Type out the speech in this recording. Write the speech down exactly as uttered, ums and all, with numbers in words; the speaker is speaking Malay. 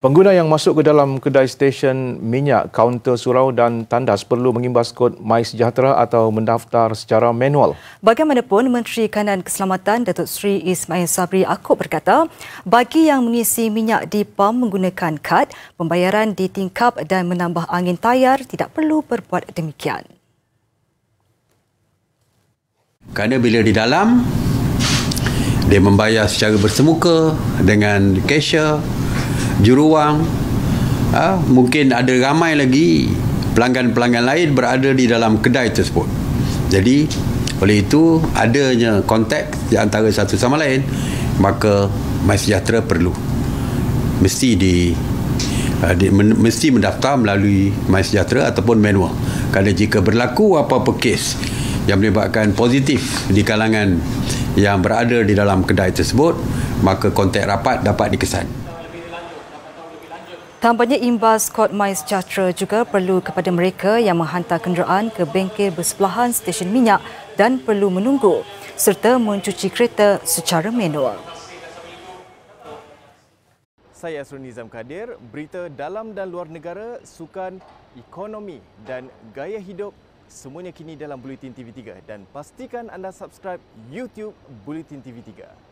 Pengguna yang masuk ke dalam kedai stesen minyak, kaunter surau dan tandas perlu mengimbas kod MySejahtera atau mendaftar secara manual. Bagaimanapun, Menteri Kanan Keselamatan Datuk Seri Ismail Sabri Yaakob berkata, bagi yang mengisi minyak di pam menggunakan kad, pembayaran ditingkap dan menambah angin tayar tidak perlu berbuat demikian. Kerana bila di dalam, dia membayar secara bersemuka dengan cashier, juruwang, ha, mungkin ada ramai lagi pelanggan-pelanggan lain berada di dalam kedai tersebut. Jadi, oleh itu, adanya kontak di antara satu sama lain, maka MySejahtera perlu. Mesti di, uh, di men, mesti mendaftar melalui MySejahtera ataupun manual. Kerana jika berlaku apa-apa kes yang menyebabkan positif di kalangan yang berada di dalam kedai tersebut, maka kontak rapat dapat dikesan. Tambahnya, imbas kod MySejahtera juga perlu kepada mereka yang menghantar kenderaan ke bengkel bersebelahan stesen minyak dan perlu menunggu serta mencuci kereta secara manual. Saya Asrul Nizam Kadir, berita dalam dan luar negara, sukan, ekonomi dan gaya hidup, semuanya kini dalam Bulletin T V tiga. Dan pastikan anda subscribe YouTube Bulletin T V tiga.